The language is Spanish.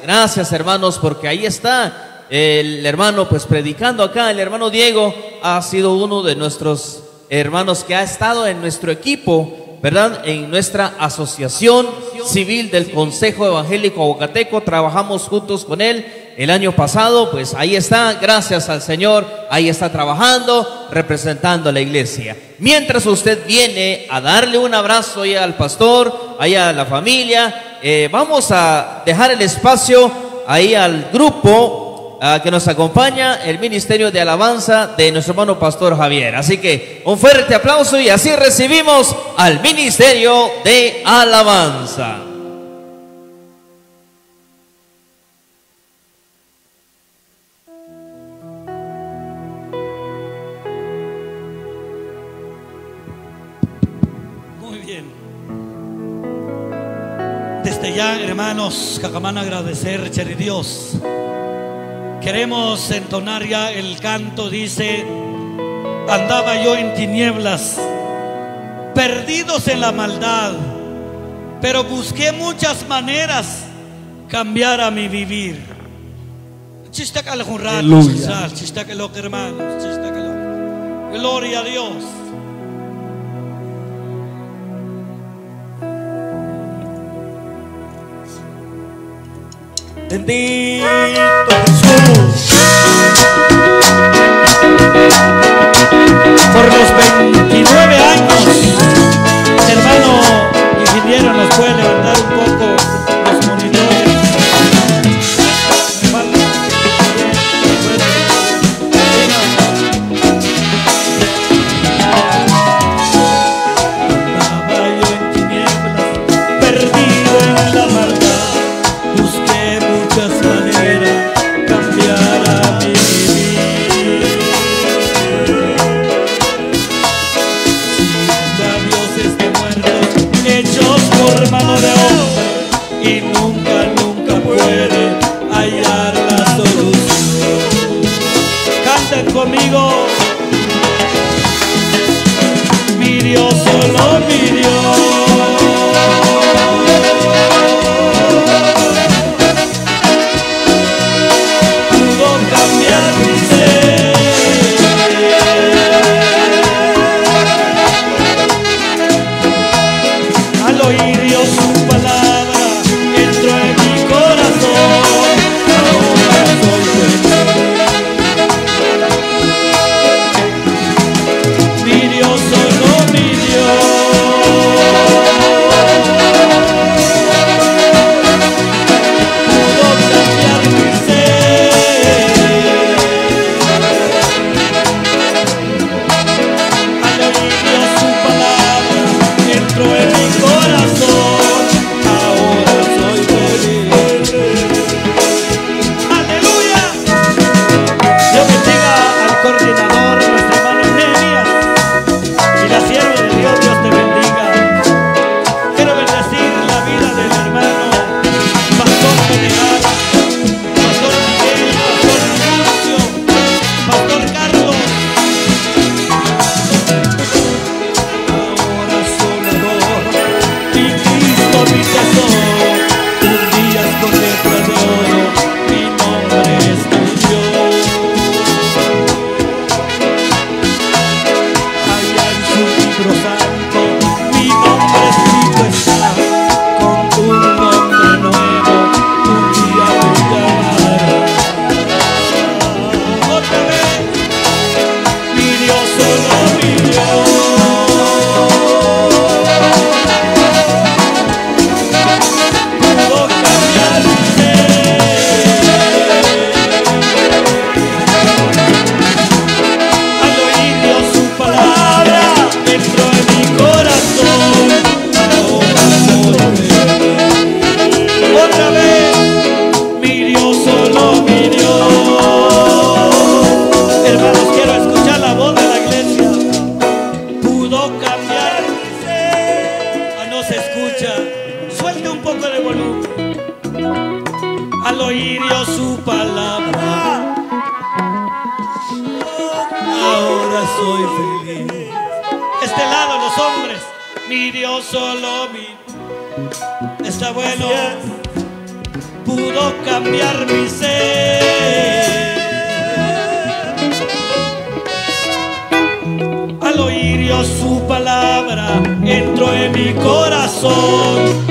gracias hermanos, porque ahí está el hermano pues predicando acá. El hermano Diego ha sido uno de nuestros hermanos que ha estado en nuestro equipo, ¿verdad? En nuestra asociación civil del Consejo Evangélico Aguacateco, trabajamos juntos con él el año pasado. Pues ahí está, gracias al Señor, ahí está trabajando, representando a la iglesia. Mientras usted viene a darle un abrazo ahí al pastor, ahí a la familia, vamos a dejar el espacio ahí al grupo que nos acompaña, el Ministerio de Alabanza de nuestro hermano Pastor Javier. Así que un fuerte aplauso y así recibimos al Ministerio de Alabanza. Muy bien. Desde ya, hermanos, Cacamán, agradecer, Cherry Dios. Queremos entonar ya el canto. Dice: andaba yo en tinieblas, perdidos en la maldad, pero busqué muchas maneras cambiar a mi vivir. Chistácalo un rato, chistácalo, hermanos, chistácalo. Gloria a Dios. Bendito Jesús, por los 29 años, hermano ingeniero, nos puede levantar un poco los monitores. Andaba yo en tinieblas, perdido en la maldad, busqué muchas maneras cambiar a mi vivir. Labios de muertos hechos por mano de hombre, y nunca puede hallar la solución. Canten conmigo. Mi Dios, solo mi Dios. Al oír yo su palabra, entró en mi corazón. Ahora soy feliz. Mi Dios, solo mi pudo cambiar mi ser. Al oír yo su palabra, entró en mi corazón. Ahora soy feliz. ¡Aleluya! Dios bendiga al coordinador, nuestro hermano Nehemías, y la sierva de Dios. Dios te bendiga. Quiero bendecir la vida del hermano Pastor Menegal, Pastor Miguel, Pastor Ignacio, Pastor Carlos. Ahora solador, mi Cristo, mi tesoro, un día con letra de oro, mi nombre escribió. Allá en su libro santo, mi nombre escrito está. Con un nombre nuevo, un día me llamará. Otra vez, mi Dios, solo mi Dios. Pudo cambiar mi ser. Al oír Dios su palabra, entró en mi corazón. Ahora soy feliz. Otra vez, mi Dios, solo mi Dios. Hermanos, quiero escuchar la voz de la iglesia. Pudo cambiar mi ser. Ah, no se escucha. Suelte un poco de volumen. Al oír yo su palabra, ahora soy feliz. Este lado, los hombres. Mi Dios, solo mi. Está bueno. Pudo cambiar. cambiar mi ser. Al oír yo su palabra, entró en mi corazón.